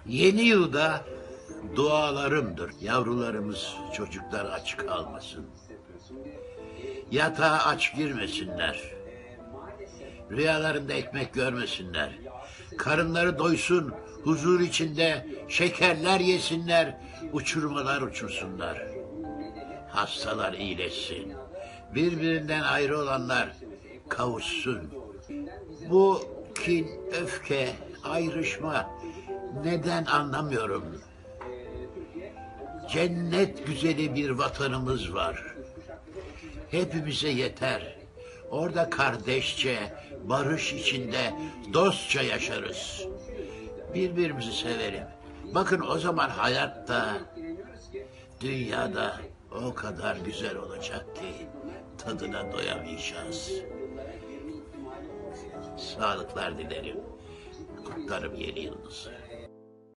Yeni yılda dualarımdır. Yavrularımız, çocuklar aç kalmasın. Yatağa aç girmesinler. Rüyalarında ekmek görmesinler. Karınları doysun, huzur içinde şekerler yesinler, uçurmalar uçursunlar. Hastalar iyileşsin. Birbirinden ayrı olanlar kavuşsun. Bu kin, öfke, ayrışma neden anlamıyorum. Cennet güzeli bir vatanımız var. Hepimize yeter. Orada kardeşçe, barış içinde, dostça yaşarız. Birbirimizi sevelim. Bakın o zaman hayatta, dünyada o kadar güzel olacak ki tadına doyamayacağız. Sağlıklar dilerim. Kutlarım yeni yılınızı.